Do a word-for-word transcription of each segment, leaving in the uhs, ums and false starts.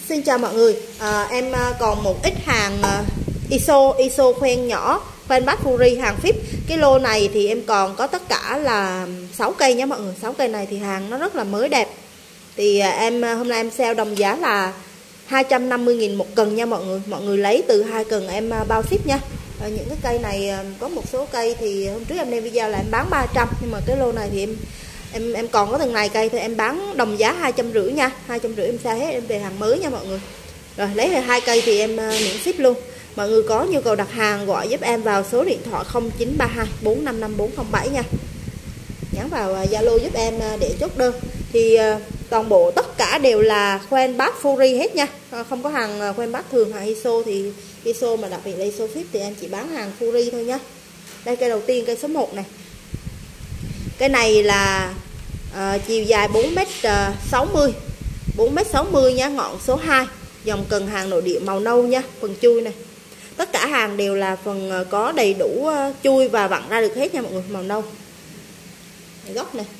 Xin chào mọi người, à, em còn một ít hàng iso iso khoen nhỏ, khoen bát Fury hàng Phíp. Cái lô này thì em còn có tất cả là sáu cây nhé mọi người. Sáu cây này thì hàng nó rất là mới đẹp. Thì em hôm nay em sale đồng giá là hai trăm năm mươi nghìn một cần nha mọi người. Mọi người lấy từ hai cần em bao ship nha. À, những cái cây này có một số cây thì hôm trước em lên video là em bán ba trăm, nhưng mà cái lô này thì em em em còn có từng này cây thì em bán đồng giá hai trăm rưỡi nha. Hai trăm rưỡi em sale hết, em về hàng mới nha mọi người. Rồi lấy hai cây thì em miễn ship luôn. Mọi người có nhu cầu đặt hàng gọi giúp em vào số điện thoại không chín ba hai bốn năm năm bốn không bảy nha. Nhắn vào Zalo giúp em để chốt đơn. Thì toàn bộ tất cả đều là khoen bát Fury hết nha. Không có hàng khoen bát thường, hàng iso thì iso mà đặc biệt là iso Phíp thì em chỉ bán hàng Fury thôi nhá. Đây cây đầu tiên, cây số một này. Cái này là uh, chiều dài bốn mét sáu mươi, bốn mét sáu mươi nhá, ngọn số hai, dòng cần hàng nội địa màu nâu nha, phần chui này. Tất cả hàng đều là phần có đầy đủ chui và vặn ra được hết nha mọi người, màu nâu. Góc này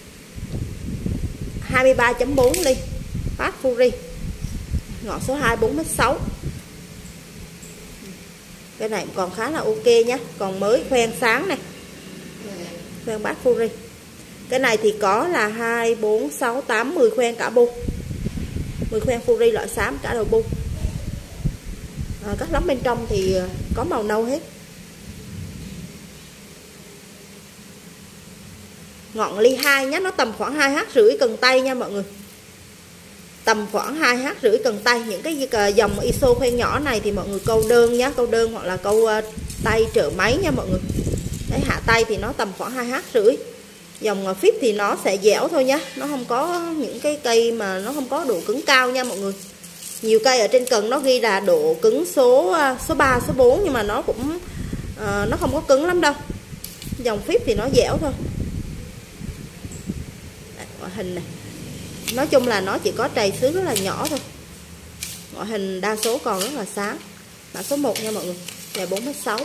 hai mươi ba chấm bốn ly, bát Fury, ngọn số hai, bốn mét sáu. Cái này còn khá là ok nhá, còn mới, khoen sáng này, khoen bát Fury. Cái này thì có là hai, bốn, sáu, tám, mười khoen cả bu, mười khoen Fury loại xám cả đầu bu. À, các lắm bên trong thì có màu nâu hết. Ngọn ly hai nhá, nó tầm khoảng hai hát rưỡi cần tay nha mọi người. Tầm khoảng hai hát rưỡi cần tay. Những cái dòng iso khoen nhỏ này thì mọi người câu đơn nhá, câu đơn hoặc là câu tay trợ máy nha mọi người. Đấy, hạ tay thì nó tầm khoảng hai hát rưỡi. Dòng Phíp thì nó sẽ dẻo thôi nhá, nó không có những cái cây mà nó không có độ cứng cao nha mọi người. Nhiều cây ở trên cần nó ghi là độ cứng số số ba, số bốn, nhưng mà nó cũng uh, nó không có cứng lắm đâu. Dòng Phíp thì nó dẻo thôi. Đây, ngoại hình này. Nói chung là nó chỉ có trầy xước rất là nhỏ thôi. Ngoại hình đa số còn rất là sáng. Mã số một nha mọi người, dài bốn mét sáu.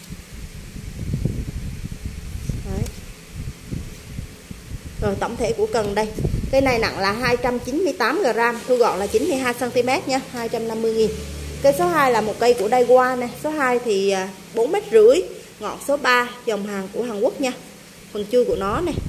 Rồi tổng thể của cần đây. Cây này nặng là hai trăm chín mươi tám gam, thu gọn là chín mươi hai xăng ti mét nha, hai trăm năm mươi nghìn. Cây số hai là một cây của Daiwa này, số hai thì bốn mét rưỡi, ngọn số ba, dòng hàng của Hàn Quốc nha. Phần chui của nó này.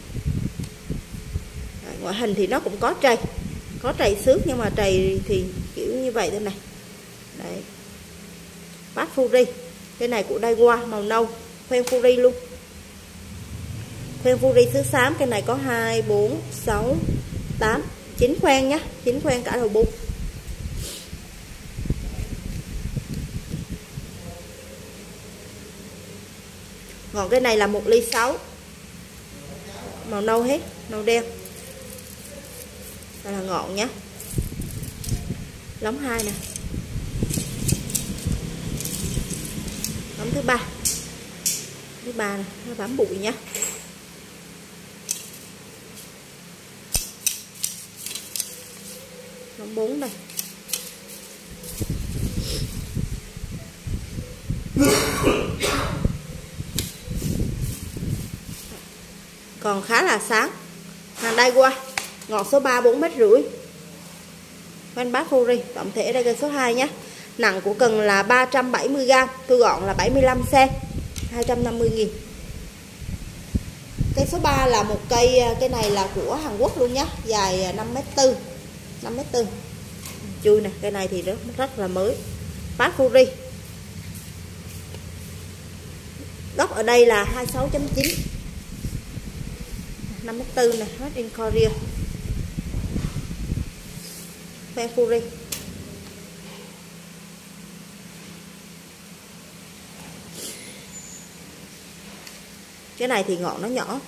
Ngoại hình thì nó cũng có trầy, có trầy xước nhưng mà trầy thì kiểu như vậy thôi này. Đấy. Bát Fury. Cái này của Daiwa màu nâu, khoen Fury luôn. Khoen Fury xứ xám. Cái này có hai, bốn, sáu, tám, chín khoen nhá, chín khoen cả đầu bu. Còn cái này là một ly sáu, màu nâu hết, màu đen. Đây là ngọn nhá. Lóng hai nè. Lóng thứ ba. Thứ ba này, nó bám bụi nhá. Lóng bốn đây. Còn khá là sáng. Hàng Daiwa, ngọn số ba, bốn mét rưỡi. Khoen bát Fury, tổng thể đây cây số hai nhé. Nặng của cần là ba trăm bảy mươi gam, thu gọn là bảy mươi lăm xăng ti mét, hai trăm năm mươi nghìn. Cây số ba là một cây, cây này là của Hàn Quốc luôn nhé, dài năm mét tư, năm mét tư. Chui này, cây này thì rất rất là mới. Bát Fury. Góc ở đây là hai mươi sáu chấm chín, năm mét tư này, made in Korea. Khoen Fury. Cái này thì ngọn nó nhỏ,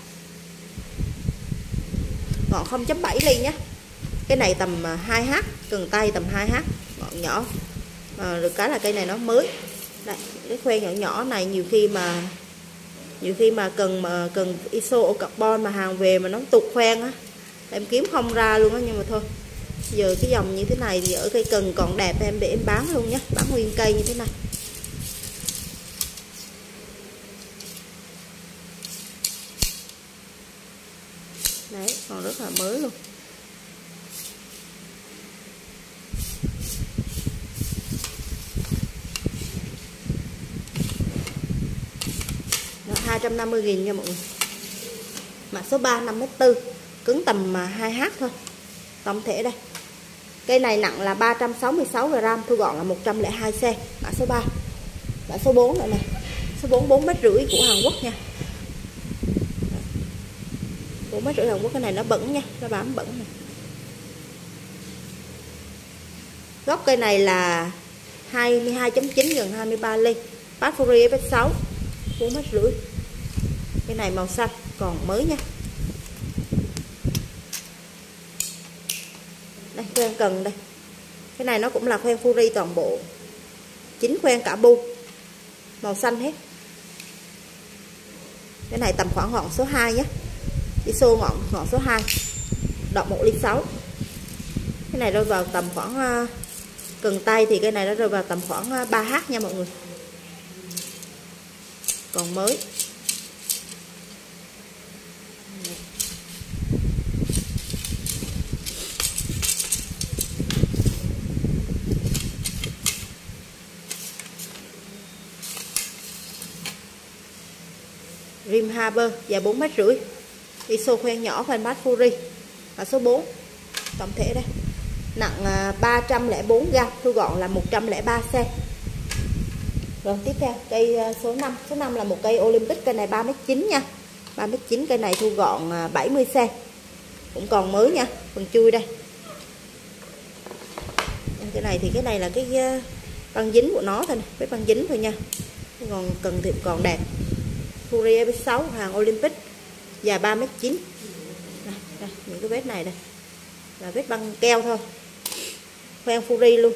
ngọn không chấm bảy ly nhé. Cái này tầm hai hát, cần tay tầm hai hát, ngọn nhỏ. À, được cái là cây này nó mới. Đây, cái khoen nhỏ nhỏ này nhiều khi mà nhiều khi mà cần mà cần iso carbon mà hàng về mà nó tụt khoen á, em kiếm không ra luôn á, nhưng mà thôi. Giờ cái dòng như thế này thì ở cây cần còn đẹp em để em bán luôn nhé, bán nguyên cây như thế này. Đấy, còn rất là mới luôn. hai trăm năm mươi nghìn nha mọi người. Mã số ba năm mét tư, cứng tầm hai H thôi. Tổng thể đây. Cây này nặng là ba trăm sáu mươi sáu gam, thu gọn là một trăm lẻ hai xăng-ti-mét. Mã số ba. Mã số bốn nữa này. Số bốn bốn mét rưỡi của Hàn Quốc nha. bốn mét rưỡi Hàn Quốc, cái này nó bẩn nha, nó bám bẩn này. Gốc cây này là hai mươi hai chấm chín, gần hai mươi ba ly. Bát Fury ép ét sáu, bốn mét rưỡi. Cái này màu xanh, còn mới nha. Đây, khoen cần đây. Cái này nó cũng là khoen Fury toàn bộ. chín khoen cả bu. Màu xanh hết. Cái này tầm khoảng ngọn số hai nhé. Đi xô ngọn ngọn số hai. Đọt một ly sáu. Cái này rơi vào tầm khoảng cần tay thì cái này nó rơi vào tầm khoảng ba H nha mọi người. Còn mới. Rim Harbor dài bốn mét rưỡi. I S O khoen nhỏ, khoen bát Fury. Và số bốn. Tổng thể đây. Nặng ba trăm lẻ bốn gam, thu gọn là một trăm lẻ ba xăng-ti-mét. Rồi tiếp theo cây số năm. Số năm là một cây Olympic, cây này ba mét chín nha. ba mét chín, cây này thu gọn bảy mươi xăng-ti-mét. Cũng còn mới nha, phần chui đây. Cái này thì cái này là cái băng dính của nó thôi nè, cái băng dính thôi nha. Còn cần thì còn đẹp. Fury ép ét sáu hàng Olympic, dài ba mét chín. Đây, đây, những cái vết này đây là vết băng keo thôi. Khoen Fury luôn.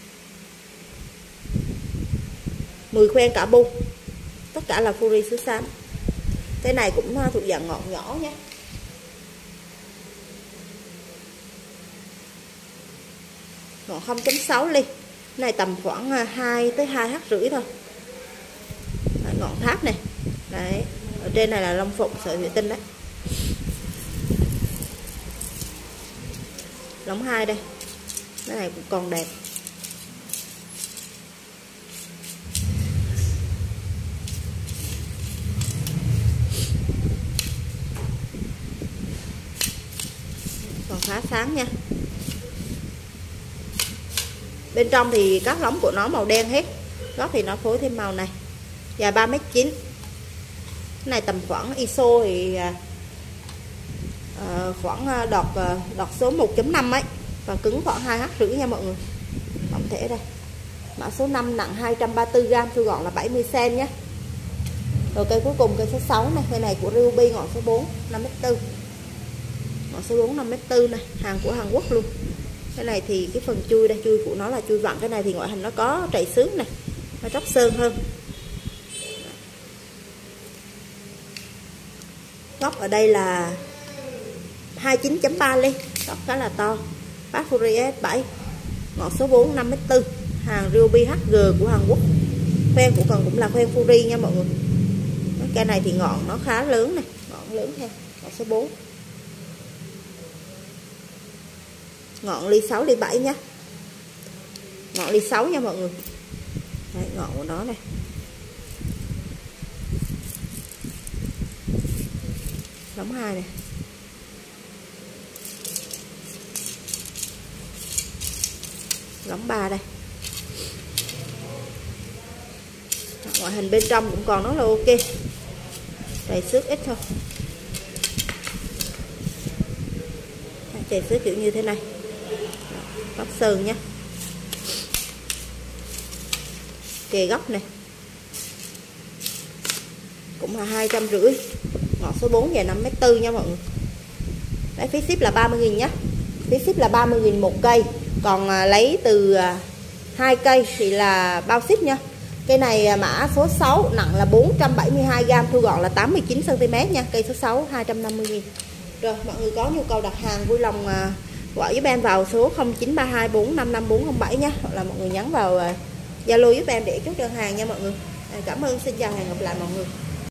mười khoen cả bu. Tất cả là Fury sứ xám. Cái này cũng thuộc dạng ngọn nhỏ nhé. Ngọn không chấm sáu ly. Cái này tầm khoảng hai tới hai H rưỡi thôi. Đấy, ngọn tháp này. Đấy, ở trên này là lông phụng sợi thủy tinh đấy. Lóng hai đây. Cái này cũng còn đẹp. Còn khá sáng nha. Bên trong thì các lóng của nó màu đen hết. Góc thì nó phối thêm màu này. Dài ba mét chín. Cái này tầm khoảng I S O thì uh, khoảng đọt đọt số một chấm năm ấy. Và cứng khoảng hai H rưỡi nha mọi người. Tổng thể đây. Mã số năm nặng hai trăm ba mươi tư gam, thu gọn là bảy mươi xăng-ti-mét nhé. Rồi cây cuối cùng cây số sáu này, cây này của Ruby ngọn số bốn năm mét tư. Ngọn số bốn năm mét tư này, hàng của Hàn Quốc luôn. Cái này thì cái phần chui đây, chui của nó là chui vặn, cái này thì ngoại hình nó có trầy xước này, nó tróc sơn hơn. Góc ở đây là hai mươi chín chấm ba ly, góc khá là to. Bát Fury ép ét bảy, ngọn số bốn năm mét tư, hàng Ruby hát giê của Hàn Quốc. Khoen của cần cũng là khoen Fury nha mọi người. Cái này thì ngọn nó khá lớn này, ngọn lớn theo. Ngọn số bốn. Ngọn ly sáu ly bảy nhá. Ngọn ly sáu nha mọi người. Đấy, ngọn của nó này. Lóng hai này. Lóng ba đây. Ngoại hình bên trong cũng còn nó là ok. Trầy xước ít thôi. Trầy xước kiểu như thế này. Góc sơn nhé. Kề góc này cũng là hai trăm rưỡi. Ngọn số bốn dài năm mét tư nha mọi người. Đấy, phí ship là ba mươi nghìn nhé. Phí ship là ba mươi nghìn một cây. Còn à, lấy từ à, hai cây thì là bao ship nha. Cây này à, mã số sáu nặng là bốn trăm bảy mươi hai gam, thu gọn là tám mươi chín xăng ti mét nha. Cây số sáu hai trăm năm mươi nghìn. Rồi mọi người có nhu cầu đặt hàng vui lòng à, gọi giúp em vào số không chín ba hai bốn năm năm bốn không bảy nhé. Hoặc là mọi người nhắn vào Zalo à, giúp em để chốt đơn hàng nha mọi người. À, cảm ơn, xin chào, hẹn gặp lại mọi người.